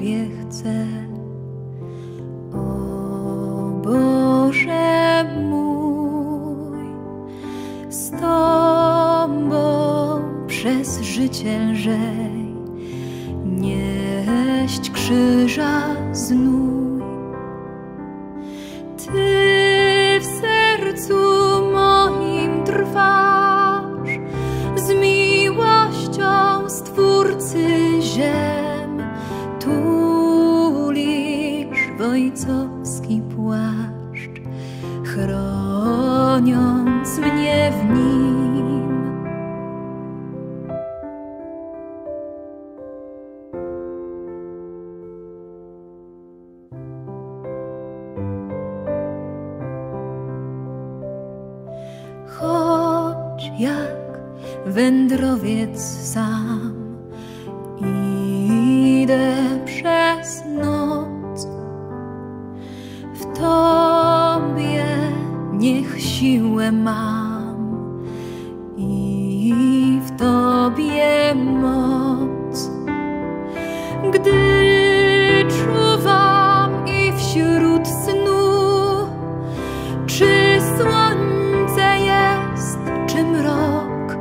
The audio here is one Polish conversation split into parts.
Ciebie chcę. O Boże mój, z Tobą przez życie lżej nieść krzyża znój. Ty w sercu moim trwasz, z miłością Stwórcy ziem tulisz w ojcowski płaszcz, chroniąc mnie w nim. Choć jak wędrowiec sam idę przez noc, w Tobie niech siłę mam i w Tobie moc. Gdy czuwam i wśród snu, czy słońce jest, czy mrok,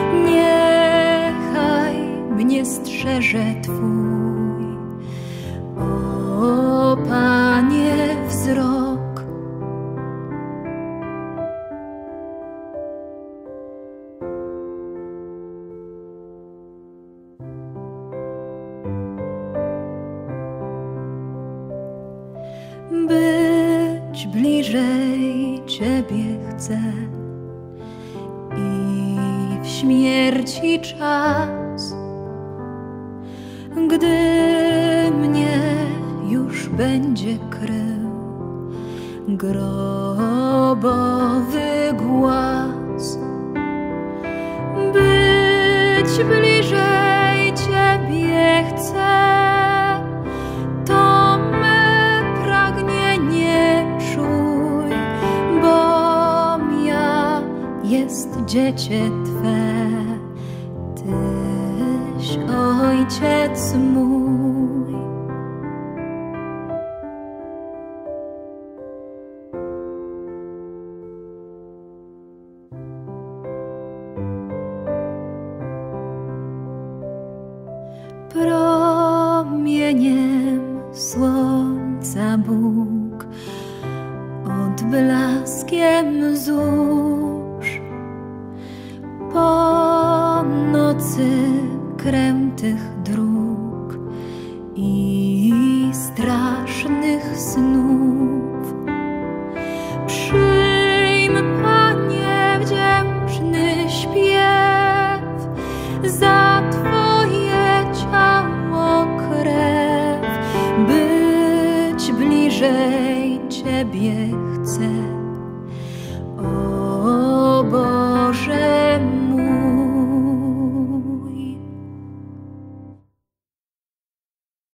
niechaj mnie strzeże Twój, o Panie, wzrok. Być bliżej Ciebie chcę i w śmierci czas, gdy mnie już będzie krył grobowy głaz. Być bliżej Ciebie chcę, to me pragnienie czuj, bom ja jest dziecię Twe, Tyś Ojciec mój. Promieniem słońca Bóg, odblaskiem zórz, po nocy krętych dróg i strasznych snów. Przyjm, Panie, wdzięczny śpiew za Twoje ciało, krew. Być bliżej Ciebie chcę.